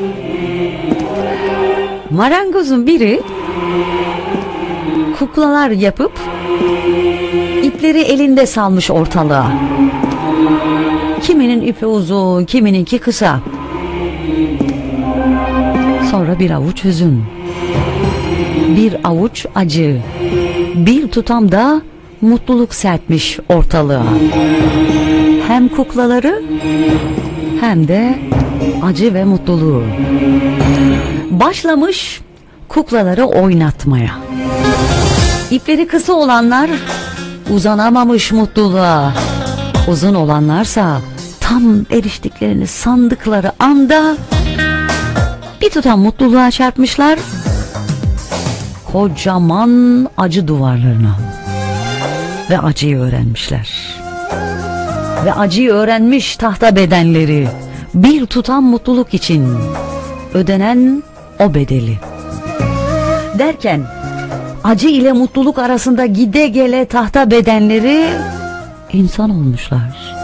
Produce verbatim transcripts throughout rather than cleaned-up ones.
Marangozun biri kuklalar yapıp ipleri elinde salmış ortalığa. Kiminin ipi uzun, kimininki kısa. Sonra bir avuç hüzün, bir avuç acı, bir tutam da mutluluk serpmiş ortalığa. Hem kuklaları hem de acı ve mutluluğu. Başlamış kuklaları oynatmaya. İpleri kısa olanlar uzanamamış mutluluğa. Uzun olanlarsa tam eriştiklerini sandıkları anda bir tutam mutluluğa çarpmışlar kocaman acı duvarlarına ve acıyı öğrenmişler. Ve acıyı öğrenmiş tahta bedenleri bir tutam mutluluk için ödenen o bedeli. Derken acı ile mutluluk arasında gide gele tahta bedenleri insan olmuşlar.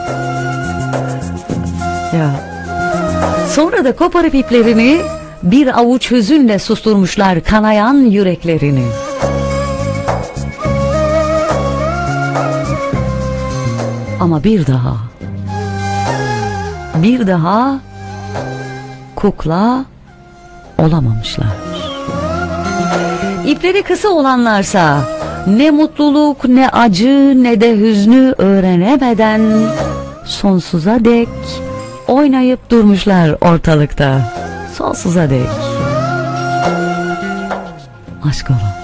Ya. Sonra da koparıp iplerini bir avuç hüzünle susturmuşlar kanayan yüreklerini. Ama bir daha, bir daha kukla olamamışlar. İpleri kısa olanlarsa ne mutluluk, ne acı, ne de hüznü öğrenemeden sonsuza dek oynayıp durmuşlar ortalıkta. Sonsuza dek. Aşk olun.